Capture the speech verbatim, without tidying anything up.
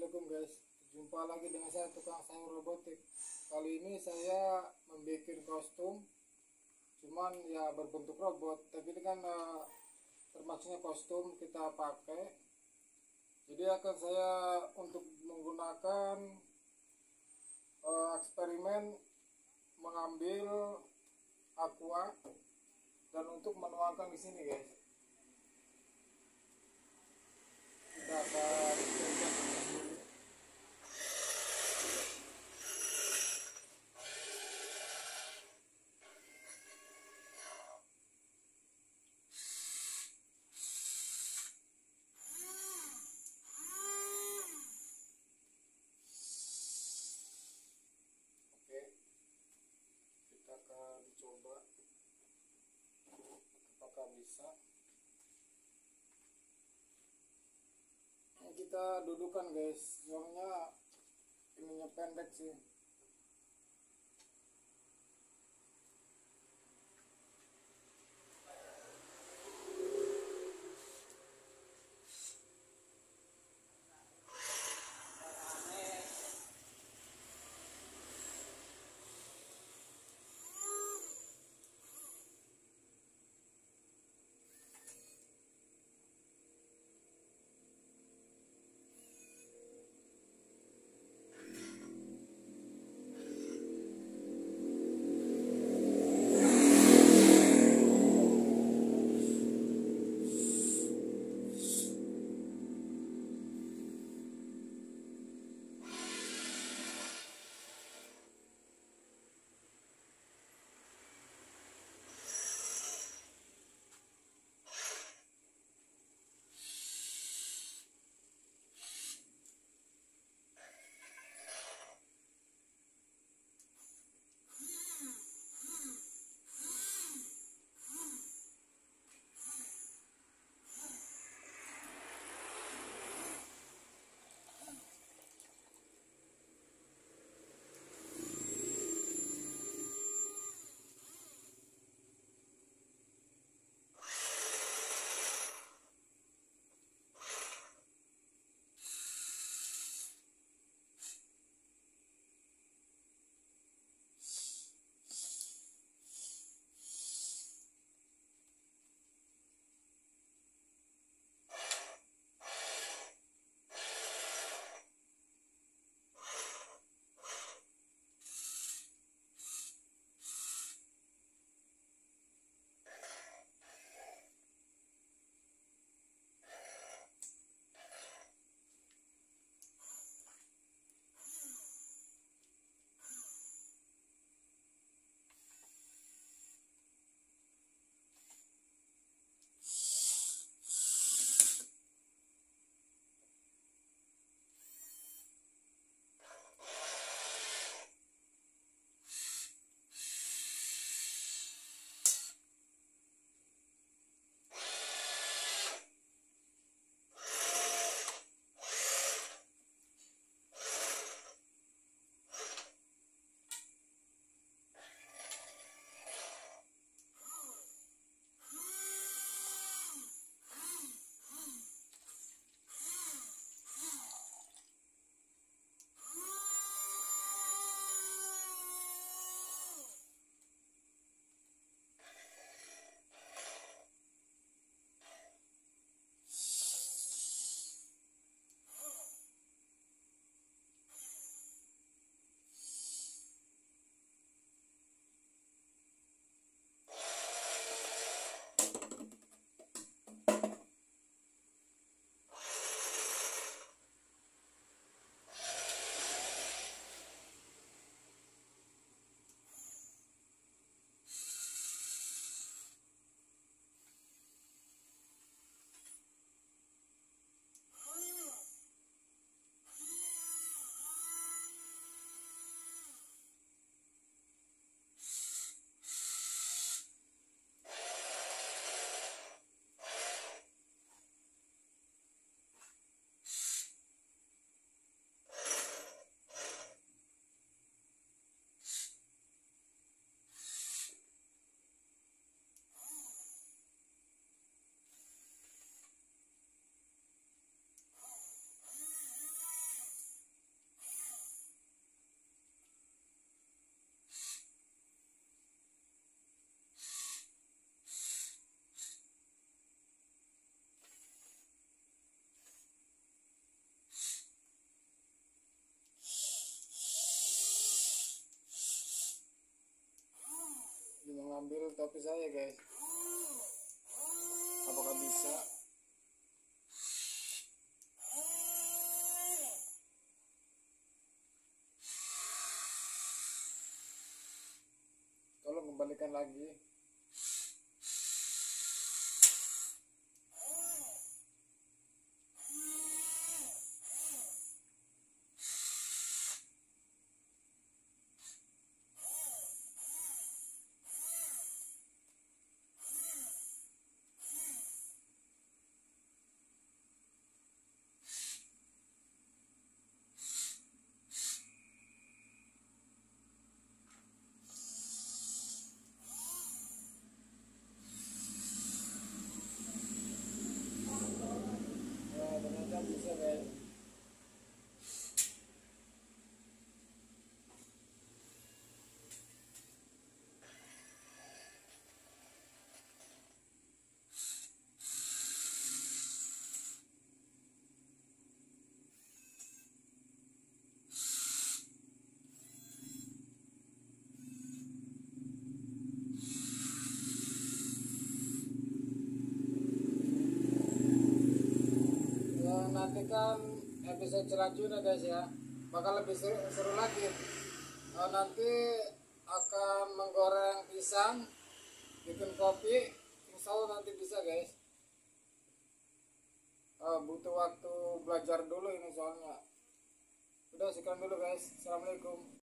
Assalamualaikum guys, jumpa lagi dengan saya tukang sayur robotik. Kali ini saya membuat kostum, cuman ya berbentuk robot, tapi ini kan uh, termasuknya kostum kita pakai. Jadi akan saya untuk menggunakan uh, eksperimen mengambil aqua dan untuk menuangkan di sini guys. Kita akan kita akan coba apakah bisa. Ini kita dudukan guys, soalnya ininya pendek sih. ambil topi saya guys. Apakah bisa? Tolong kembalikan lagi. Ya, ternyata bisa guys. Nantikan episode selanjutnya guys ya, bakal lebih seru, seru lagi. Uh, nanti akan menggoreng pisang, bikin kopi, insya Allah nanti bisa guys. Uh, butuh waktu belajar dulu ini soalnya. Udah sekian dulu guys, assalamualaikum.